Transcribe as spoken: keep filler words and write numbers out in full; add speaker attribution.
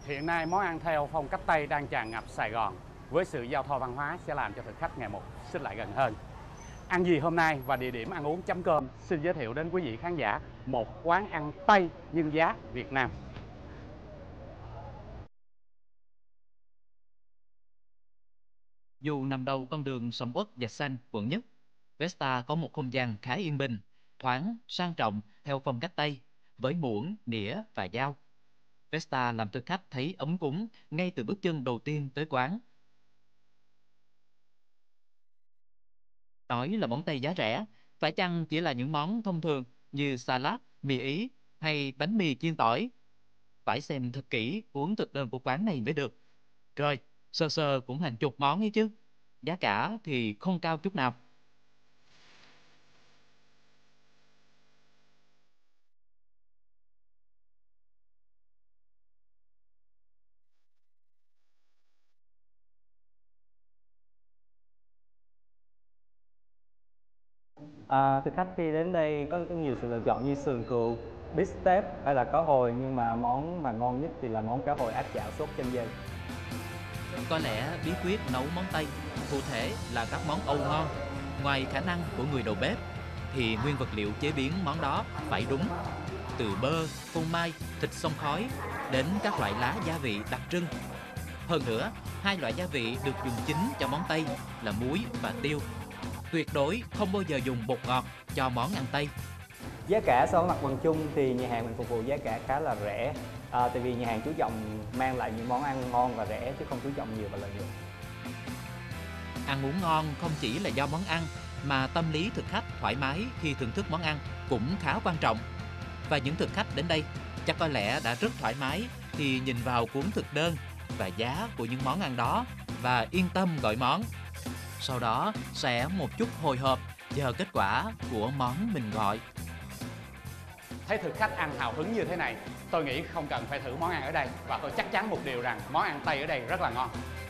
Speaker 1: Hiện nay món ăn theo phong cách Tây đang tràn ngập Sài Gòn. Với sự giao thoa văn hóa sẽ làm cho thực khách ngày một xích lại gần hơn. Ăn gì hôm nay và địa điểm ăn uống chấm cơm xin giới thiệu đến quý vị khán giả một quán ăn Tây nhưng giá Việt Nam.
Speaker 2: Dù nằm đầu con đường sầm uất và xanh, quận nhất, Vesta có một không gian khá yên bình, thoáng, sang trọng theo phong cách Tây, với muỗng, nĩa và dao. Vesta làm thực khách thấy ấm cúng ngay từ bước chân đầu tiên tới quán. Nói là món Tây giá rẻ, phải chăng chỉ là những món thông thường như salad, mì Ý hay bánh mì chiên tỏi? Phải xem thật kỹ cuốn thực đơn của quán này mới được. Rồi, sơ sơ cũng hàng chục món ấy chứ. Giá cả thì không cao chút nào.
Speaker 3: À, thực khách khi đến đây có nhiều sự lựa chọn như sườn cừu, beef steak hay là cá hồi, nhưng mà món mà ngon nhất thì là món cá hồi áp chảo sốt chanh dây.
Speaker 2: Có lẽ bí quyết nấu món Tây, cụ thể là các món Âu ngon, ngoài khả năng của người đầu bếp, thì nguyên vật liệu chế biến món đó phải đúng. Từ bơ, phô mai, thịt xông khói đến các loại lá gia vị đặc trưng. Hơn nữa, hai loại gia vị được dùng chính cho món Tây là muối và tiêu. Tuyệt đối không bao giờ dùng bột ngọt cho món ăn Tây.
Speaker 3: Giá cả so với mặt bằng chung thì nhà hàng mình phục vụ giá cả khá là rẻ, à, tại vì nhà hàng chú trọng mang lại những món ăn ngon và rẻ chứ không chú trọng nhiều vào lợi nhuận.
Speaker 2: Ăn uống ngon không chỉ là do món ăn, mà tâm lý thực khách thoải mái khi thưởng thức món ăn cũng khá quan trọng. Và những thực khách đến đây chắc có lẽ đã rất thoải mái khi nhìn vào cuốn thực đơn và giá của những món ăn đó và yên tâm gọi món. Sau đó sẽ một chút hồi hộp chờ kết quả của món mình gọi.
Speaker 1: Thấy thực khách ăn hào hứng như thế này, tôi nghĩ không cần phải thử món ăn ở đây và tôi chắc chắn một điều rằng món ăn Tây ở đây rất là ngon.